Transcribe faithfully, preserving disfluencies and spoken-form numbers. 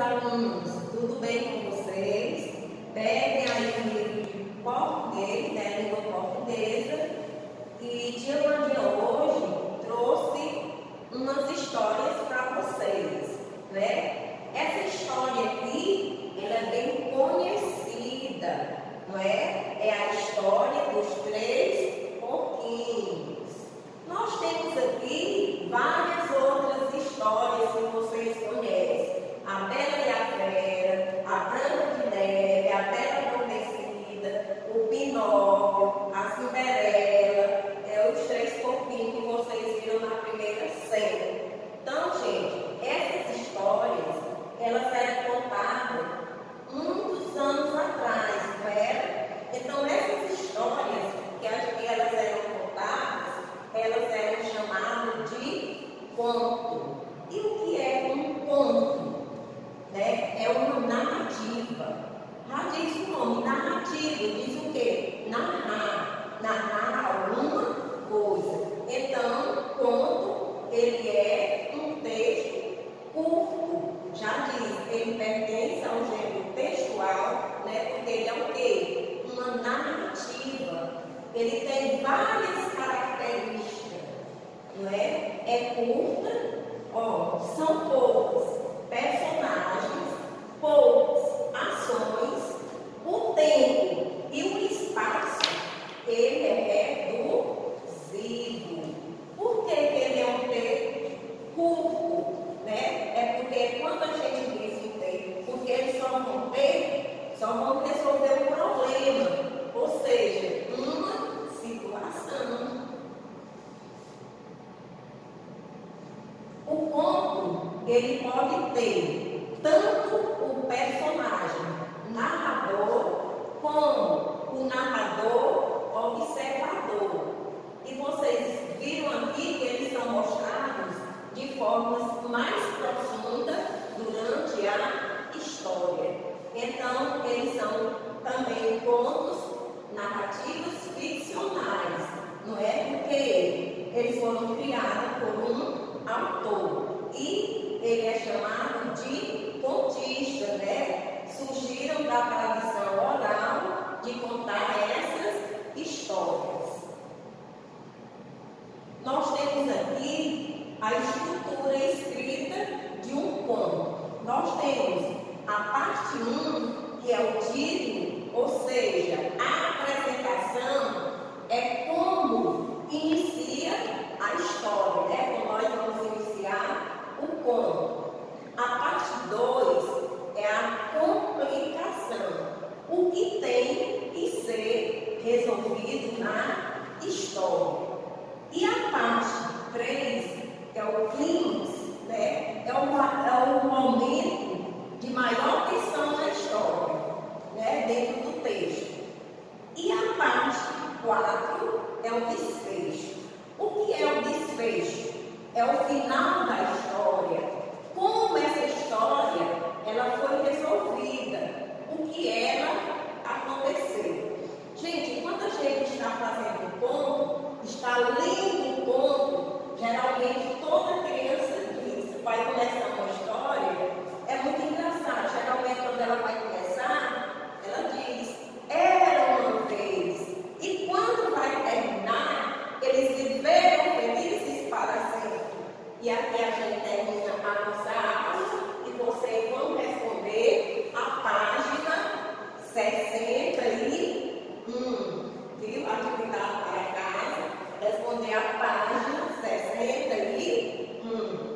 alunos, tudo bem com vocês? Peguem aí o livro de português, né, língua portuguesa, e tia Vandinha hoje trouxe umas histórias para vocês, né? Essa história aqui, ela é bem conhecida, não é? É a história dos três porquinhos. Nós temos aqui várias outras histórias que vocês conhecem. A Bela e a Fera, a Branca de Neve, a Bela Adormecida, o Pinóquio, a Cinderela, é os três porquinhos que vocês viram na primeira cena. Então, gente, essas histórias, elas eram contadas muitos anos atrás, não era? Então, essas histórias que elas eram contadas, elas eram chamadas de conto. E o que é um conto? Né? É uma narrativa. Já diz o nome, narrativa, diz o quê? Narrar, narrar alguma coisa. Então, conto, ele é um texto curto. Já diz, ele pertence ao gênero textual, né? Porque ele é o quê? Uma narrativa. Ele tem várias características, não é? É curta, ó, são poucos personagens, poucas ações, o tempo e o espaço, ele é reduzido. Por que ele é um texto curto, né? É porque quando a gente diz o texto, porque eles só vão ter, só vão resolver um problema, ou seja, uma situação. O conto, ele pode ter tanto o personagem narrador como o narrador observador. E vocês viram aqui que eles são mostrados de formas mais profundas durante a história. Então, eles são também contos, narrativas ficcionais, não é? Porque eles foram criados por um autor e ele é chamado de contista, né? Surgiram da tradição oral de contar essas histórias. Nós temos aqui a estrutura escrita de um conto. Nós temos a parte um, que é o título, ou seja, a apresentação é como inicia a história, né? Como nós vamos iniciar o conto. A parte dois é a complicação, o que tem que ser resolvido na história. E a parte três, que é o clímax, né? É o, é o momento de maior tensão na história, né? Dentro do texto. E a parte quatro é o desfecho. O que é o desfecho? É o final da história. Como essa história ela foi resolvida, o que ela aconteceu. Gente, quando a gente está fazendo um conto, está lendo um conto, geralmente toda criança diz, vai começar uma história, é muito engraçado. Geralmente quando ela vai começar, ela diz, era uma vez. E quando vai terminar, eles viveram felizes para sempre. E aqui a gente termina a nossa aula e vocês vão responder a página sessenta e um. Viu? Atividade para casa. Responder a página sessenta e um.